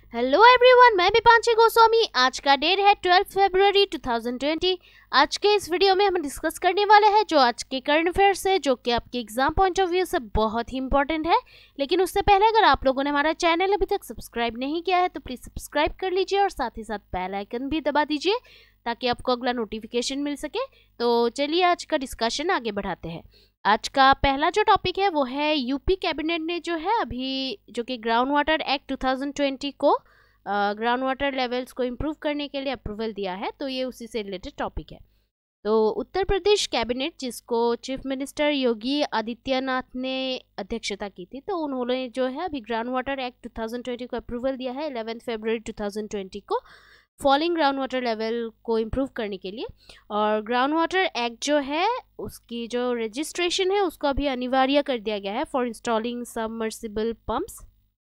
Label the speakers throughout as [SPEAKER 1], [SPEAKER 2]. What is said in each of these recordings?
[SPEAKER 1] Hello everyone, मैं दीपांशी गोस्वामी। आज का डेट है 12 फरवरी 2020। आज के इस वीडियो में हम डिस्कस करने वाले हैं जो आज के करंट अफेयर्स है, जो कि आपके एग्जाम पॉइंट ऑफ व्यू से बहुत ही इंपॉर्टेंट है। लेकिन उससे पहले अगर आप लोगों ने हमारा चैनल अभी तक सब्सक्राइब नहीं किया है तो प्लीज़ सब्सक्राइब कर लीजिए और साथ ही साथ बेल आइकन भी दबा दीजिए ताकि आपको अगला नोटिफिकेशन मिल सके। तो चलिए आज का डिस्कशन आगे बढ़ाते हैं। आज का पहला जो टॉपिक है वो है यूपी कैबिनेट ने जो है अभी जो कि ग्राउंड वाटर एक्ट 2020 को ग्राउंड वाटर लेवल्स को इम्प्रूव करने के लिए अप्रूवल दिया है। तो ये उसी से रिलेटेड टॉपिक है। तो उत्तर प्रदेश कैबिनेट, जिसको चीफ मिनिस्टर योगी आदित्यनाथ ने अध्यक्षता की थी, तो उन्होंने जो है अभी ग्राउंड वाटर एक्ट 2020 को अप्रूवल दिया है 11 फरवरी 2020 को, फॉलिंग ग्राउंड वाटर लेवल को इम्प्रूव करने के लिए। और ग्राउंड वाटर एक्ट जो है उसकी जो रजिस्ट्रेशन है उसको अभी अनिवार्य कर दिया गया है फॉर इंस्टॉलिंग सबमर्सिबल पंप्स।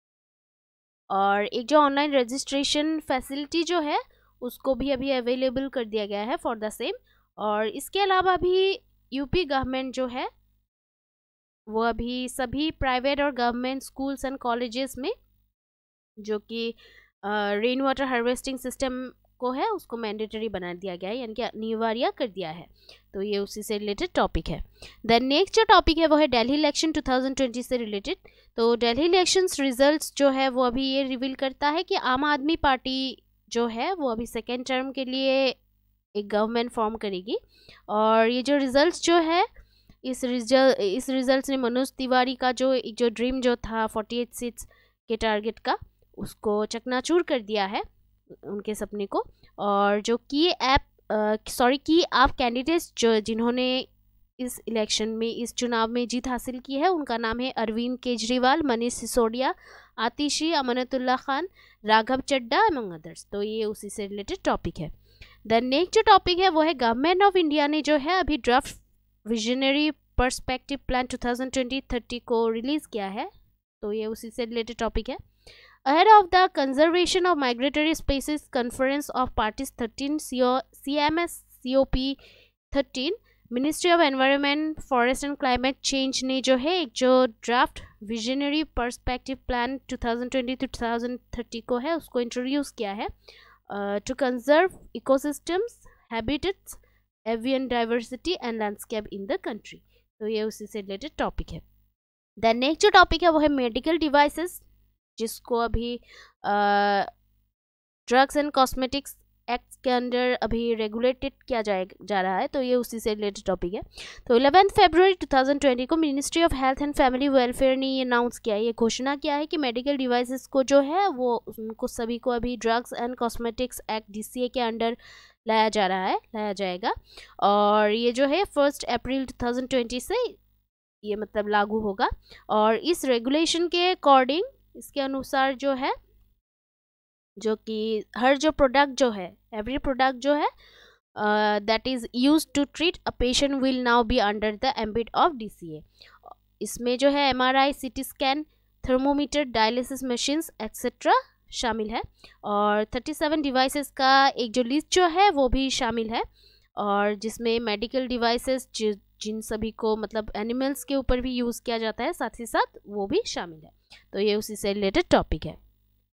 [SPEAKER 1] और एक जो ऑनलाइन रजिस्ट्रेशन फैसिलिटी जो है उसको भी अभी अवेलेबल कर दिया गया है फॉर द सेम। और इसके अलावा भी यूपी गवर्नमेंट जो है वो अभी सभी प्राइवेट और गवर्नमेंट स्कूल्स एंड कॉलेजेस में जो कि रेन वाटर हार्वेस्टिंग सिस्टम को है उसको मैंडेटरी बना दिया गया है, यानी कि अनिवार्य कर दिया है। तो ये उसी से रिलेटेड टॉपिक है। देन नेक्स्ट जो टॉपिक है वो है दिल्ली इलेक्शन 2020 से रिलेटेड। तो दिल्ली इलेक्शंस रिजल्ट्स जो है वो अभी ये रिवील करता है कि आम आदमी पार्टी जो है वो अभी सेकेंड टर्म के लिए एक गवर्नमेंट फॉर्म करेगी। और ये जो रिजल्ट्स जो है इस रिजल्ट्स ने मनोज तिवारी का जो ड्रीम जो था 48 सीट्स के टारगेट का उसको चकनाचूर कर दिया है, उनके सपने को। और जो की आप कैंडिडेट्स जो जिन्होंने इस इलेक्शन में इस चुनाव में जीत हासिल की है उनका नाम है अरविंद केजरीवाल, मनीष सिसोदिया, आतिशी, अमानतुल्लाह खान, राघव चड्डा अमंग अदर्स। तो ये उसी से रिलेटेड टॉपिक है। देन नेक्स्ट जो टॉपिक है वो है गवर्नमेंट ऑफ इंडिया ने जो है अभी ड्राफ्ट विजनरी पर्सपेक्टिव प्लान 2020-30 को रिलीज़ किया है। तो ये उसी से रिलेटेड टॉपिक है। Ahead of the Conservation of Migratory Species Conference of Parties 13 CMS COP 13, ministry of environment, forest and climate change ने जो है एक जो ड्राफ्ट विजनरी पर्सपेक्टिव प्लान 2020-2030 को है उसको इंट्रोड्यूस किया है to conserve ecosystems, habitats, avian diversity and landscape in the country. तो ये उसी से रिलेटेड टॉपिक है। देन नेक्स्ट जो टॉपिक है वो है मेडिकल डिवाइसेस, जिसको अभी ड्रग्स एंड कॉस्मेटिक्स एक्ट के अंडर अभी रेगुलेटेड किया जा रहा है। तो ये उसी से रिलेटेड टॉपिक है। तो 11 फरवरी 2020 को ministry of health and family welfare ने ये अनाउंस किया है, ये घोषणा किया है कि मेडिकल डिवाइसेस को जो है वो उनको सभी को अभी drugs and cosmetics act DCA के अंडर लाया जाएगा। और ये जो है 1 अप्रैल 2020 से ये मतलब लागू होगा। और इस रेगुलेशन के अकॉर्डिंग इसके अनुसार जो है जो कि हर जो प्रोडक्ट जो है एवरी प्रोडक्ट जो है that is used to treat a patient will now be under the ambit of DCA। इसमें जो है MRI, CT scan, thermometer, dialysis machines etcetera शामिल है। और 37 डिवाइसेस का एक जो लिस्ट जो है वो भी शामिल है, और जिसमें मेडिकल डिवाइसेस जिन सभी को मतलब एनिमल्स के ऊपर भी यूज़ किया जाता है साथ ही साथ वो भी शामिल है। तो ये उसी से रिलेटेड टॉपिक है।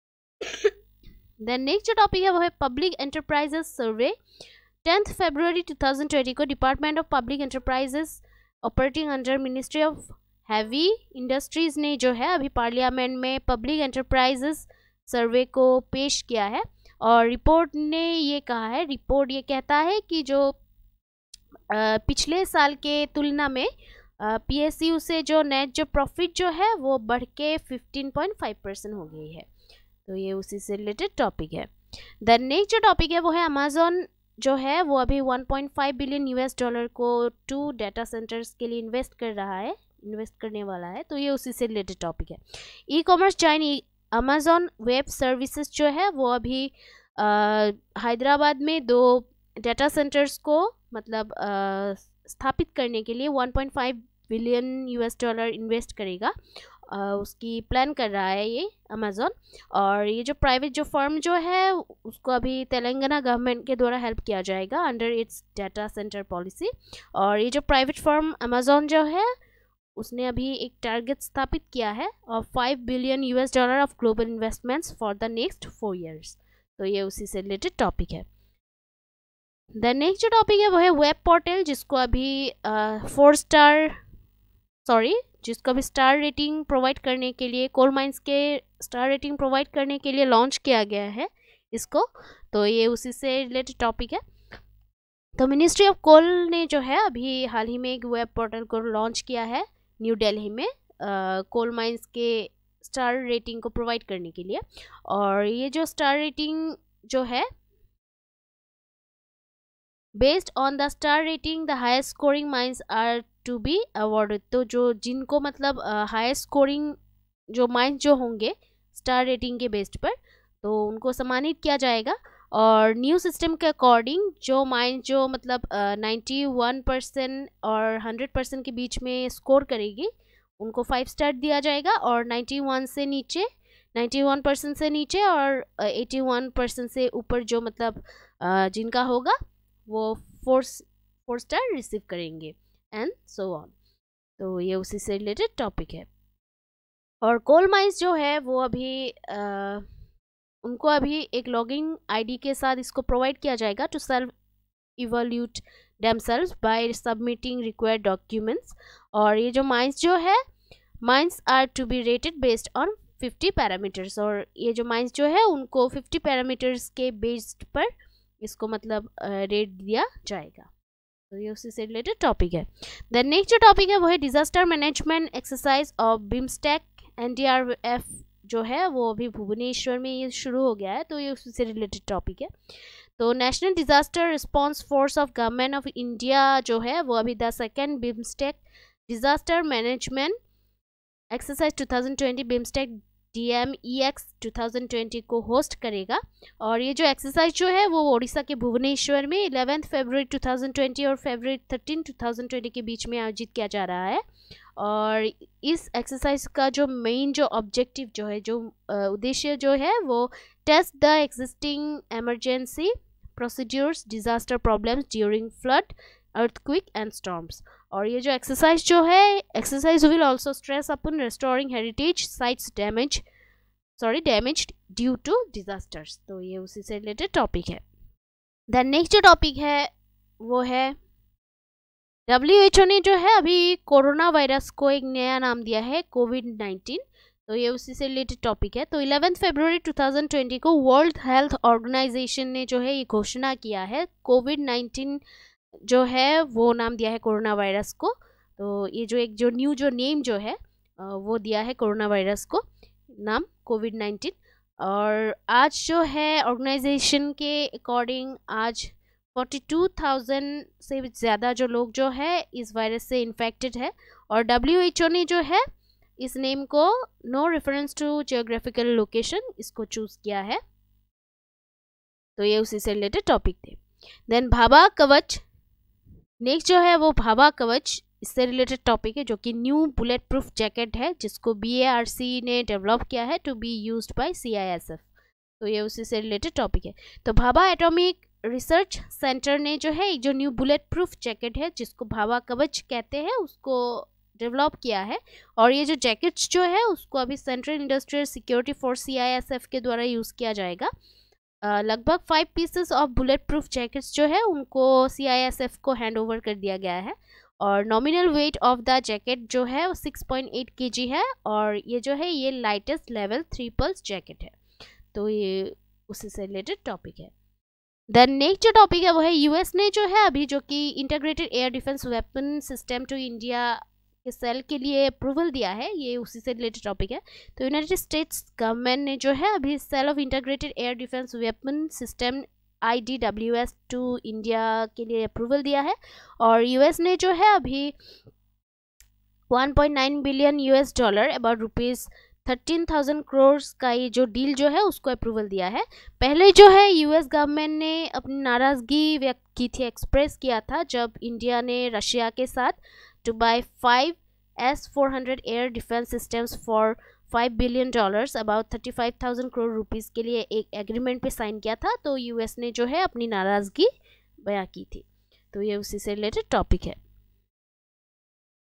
[SPEAKER 1] देन नेक्स्ट जो टॉपिक है वो है पब्लिक एंटरप्राइजेस सर्वे। 10 फरवरी 2020 को department of public enterprises operating under ministry of heavy industries ने जो है अभी पार्लियामेंट में पब्लिक एंटरप्राइजेस सर्वे को पेश किया है। और रिपोर्ट ये कहता है कि जो पिछले साल के तुलना में PSU से जो नेट जो प्रॉफिट जो है वो बढ़ के 15.5% हो गई है। तो ये उसी से रिलेटेड टॉपिक है। देन नेक्स्ट जो टॉपिक है वो है अमेज़न जो है वो अभी $1.5 बिलियन को 2 डाटा सेंटर्स के लिए इन्वेस्ट करने वाला है। तो ये उसी से रिलेटेड टॉपिक है। E commerce giant Amazon web services जो है वो अभी हैदराबाद में 2 डाटा सेंटर्स को मतलब स्थापित करने के लिए $1.5 बिलियन इन्वेस्ट करेगा, उसकी प्लान कर रहा है ये अमेज़न। और ये जो प्राइवेट जो फर्म जो है उसको अभी तेलंगाना गवर्नमेंट के द्वारा हेल्प किया जाएगा under its data centre policy. और ये जो प्राइवेट फर्म अमेज़न जो है उसने अभी एक टारगेट स्थापित किया है और $5 billion of global investments for the next 4 years। तो ये उसी से रिलेटेड टॉपिक है। द नेक्स्ट जो टॉपिक है वो है वेब पोर्टल, जिसको अभी 4 स्टार जिसको अभी स्टार रेटिंग प्रोवाइड करने के लिए, कोल माइंस के स्टार रेटिंग प्रोवाइड करने के लिए लॉन्च किया गया है इसको। तो ये उसी से रिलेटेड टॉपिक है। तो मिनिस्ट्री ऑफ कोल ने जो है अभी हाल ही में एक वेब पोर्टल को लॉन्च किया है न्यू दिल्ली में, कोल माइंस के स्टार रेटिंग को प्रोवाइड करने के लिए। और ये जो स्टार रेटिंग जो है, based on the star rating the highest scoring mines are to be awarded. तो जो जिनको मतलब हाईएस्ट स्कोरिंग जो माइंस जो होंगे स्टार रेटिंग के बेस्ड पर, तो उनको सम्मानित किया जाएगा। और न्यू सिस्टम के अकॉर्डिंग जो माइंस जो मतलब 91% और 100% के बीच में स्कोर करेगी उनको 5 स्टार दिया जाएगा। और 91% से नीचे और 81% से ऊपर जो मतलब जिनका होगा वो 4 स्टार रिसीव करेंगे एंड सो ऑन। तो ये उसी से रिलेटेड टॉपिक है। और कोल माइंस जो है वो अभी उनको अभी एक लॉगिंग आईडी के साथ इसको प्रोवाइड किया जाएगा to self evaluate themselves by submitting required documents. और ये जो माइंस जो है, mines are to be rated based on 50 parameters. और ये जो माइंस जो है उनको 50 पैरामीटर्स के बेस्ड पर इसको मतलब रेट दिया जाएगा। तो ये उसी से रिलेटेड टॉपिक है। द नेक्स्ट जो टॉपिक है वो है disaster management exercise of BIMSTEC NDRF जो है वो अभी भुवनेश्वर में ये शुरू हो गया है। तो ये उसी से रिलेटेड टॉपिक है। तो national disaster response force of government of India जो है वो अभी the second BIMSTEC disaster management exercise 2020 BIMSTEC DMEX 2020 को होस्ट करेगा। और ये जो एक्सरसाइज जो है वो उड़ीसा के भुवनेश्वर में 11 फरवरी 2020 और फरवरी 13 2020 के बीच में आयोजित किया जा रहा है। और इस एक्सरसाइज का जो मेन जो ऑब्जेक्टिव जो है, जो उद्देश्य जो है वो test the existing emergency procedures disaster problems during flood earthquake and storms। और ये जो एक्सरसाइज जो है, exercise will also stress upon restoring heritage sites damaged due to disasters. तो ये उसी से रिलेटेड टॉपिक है। द नेक्स्ट जो टॉपिक है वो है WHO ने जो है अभी कोरोना वायरस को एक नया नाम दिया है कोविड-19। तो ये उसी से रिलेटेड टॉपिक है। तो 11 फरवरी 2020 को वर्ल्ड हेल्थ ऑर्गेनाइजेशन ने जो है ये घोषणा किया है कोविड-19 जो है वो नाम दिया है कोरोना वायरस को। तो ये जो एक जो न्यू जो नेम जो है वो दिया है कोरोना वायरस को नाम कोविड-19। और आज जो है ऑर्गेनाइजेशन के अकॉर्डिंग आज 42,000 से ज़्यादा जो लोग जो है इस वायरस से इन्फेक्टेड है। और WHO ने जो है इस नेम को no reference to geographical location इसको चूज़ किया है। तो ये उसी से रिलेटेड टॉपिक थे। देन भाभा कवच, नेक्स्ट जो है वो भाभा कवच, इससे रिलेटेड टॉपिक है जो कि न्यू बुलेट प्रूफ जैकेट है जिसको BARC ने डेवलप किया है to be used by CISF। तो ये उसी से रिलेटेड टॉपिक है। तो भाभा एटॉमिक रिसर्च सेंटर ने जो है जो न्यू बुलेट प्रूफ जैकेट है जिसको भाभा कवच कहते हैं उसको डेवलप किया है। और ये जो जैकेट्स जो है उसको अभी central industrial security force CISF के द्वारा यूज़ किया जाएगा। लगभग 5 pieces of bullet proof jackets जो है उनको CISF को हैंड ओवर कर दिया गया है। और nominal weight of the jacket जो है वो 6.8 kg है। और ये जो है ये लाइटेस्ट लेवल 3 पल्स जैकेट है। तो ये उसी से रिलेटेड टॉपिक है। द नेक्स्ट जो टॉपिक है वो है US ने जो है अभी जो कि integrated air defence weapon system to India के सेल के लिए अप्रूवल दिया है। ये उसी से रिलेटेड टॉपिक है। तो यूनाइटेड स्टेट्स गवर्नमेंट ने जो है अभी sale of integrated air defence weapon system IDWS to India के लिए अप्रूवल दिया है। और US ने जो है अभी 1.9 बिलियन $, अबाउट रुपीज़ 13,000 करोड़ का ये जो डील जो है उसको अप्रूवल दिया है। पहले जो है US गवर्नमेंट ने अपनी नाराज़गी व्यक्त की थी, एक्सप्रेस किया था जब इंडिया ने रशिया के साथ to buy 5 S-400 air defence systems for $5 billion about 35,000 crore rupees के लिए एक एग्रीमेंट पे साइन किया था। तो US ने जो है अपनी नाराज़गी बयां की थी। तो ये उसी से रिलेटेड टॉपिक है।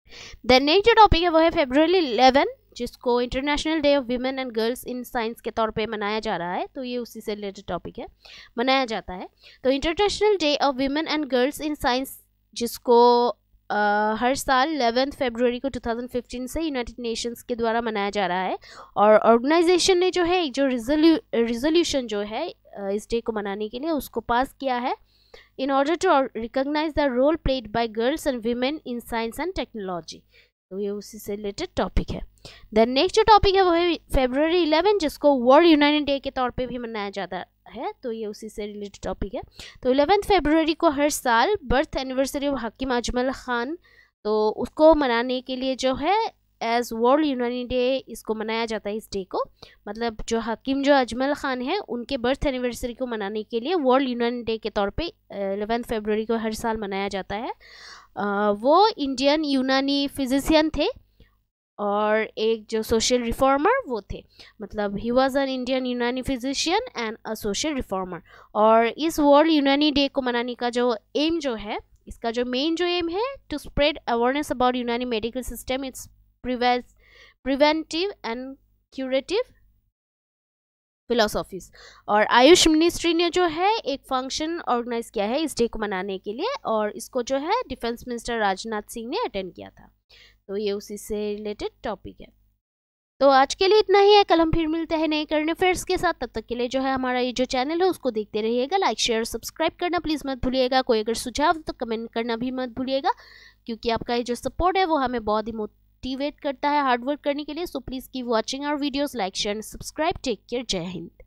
[SPEAKER 1] देन नेक्स्ट जो टॉपिक है वो है February 11, जिसको international day of women and girls in science के तौर पे मनाया जा रहा है। तो ये उसी से रिलेटेड टॉपिक है, मनाया जाता है। तो international day of women and girls in science, जिसको हर साल 11 फरवरी को 2015 से यूनाइटेड नेशंस के द्वारा मनाया जा रहा है। और ऑर्गेनाइजेशन ने जो है एक जो रिजोल्यूशन जो है इस डे को मनाने के लिए उसको पास किया है, in order to recognize the role played by girls and women in science and technology। तो ये उसी से रिलेटेड टॉपिक है। देन नेक्स्ट जो टॉपिक है वो है February 11, जिसको वर्ल्ड यूनाइटेड डे के तौर पे भी मनाया जाता है। तो ये उसी से रिलेटेड टॉपिक है। तो 11 फरवरी को हर साल birth anniversary of Hakim Ajmal Khan, तो उसको मनाने के लिए जो है एज वर्ल्ड यूनानी डे इसको मनाया जाता है। इस डे को मतलब जो हकीम जो अजमल खान है उनके बर्थ एनिवर्सरी को मनाने के लिए वर्ल्ड यूनानी डे के तौर पे 11 फरवरी को हर साल मनाया जाता है। वो इंडियन यूनानी फिजिशियन थे और एक जो सोशल रिफॉर्मर वो थे, मतलब he was an Indian Unani physician and a social reformer. और इस वर्ल्ड यूनानी डे को मनाने का जो एम जो है, इसका जो मेन जो एम है, to spread awareness about Unani medical system, its preventive and curative philosophies. और आयुष मिनिस्ट्री ने जो है एक फंक्शन ऑर्गेनाइज किया है इस डे को मनाने के लिए, और इसको जो है डिफेंस मिनिस्टर राजनाथ सिंह ने अटेंड किया था। तो ये उसी से रिलेटेड टॉपिक है। तो आज के लिए इतना ही है, कल हम फिर मिलते हैं नए करंट अफेयर्स के साथ। तब तक के लिए जो है हमारा ये जो चैनल है उसको देखते रहिएगा, लाइक शेयर सब्सक्राइब करना प्लीज़ मत भूलिएगा। कोई अगर सुझाव तो कमेंट करना भी मत भूलिएगा, क्योंकि आपका ये जो सपोर्ट है वो हमें बहुत ही मोटिवेट करता है हार्ड वर्क करने के लिए। So please keep watching our videos, like share and subscribe. Take care, जय हिंद।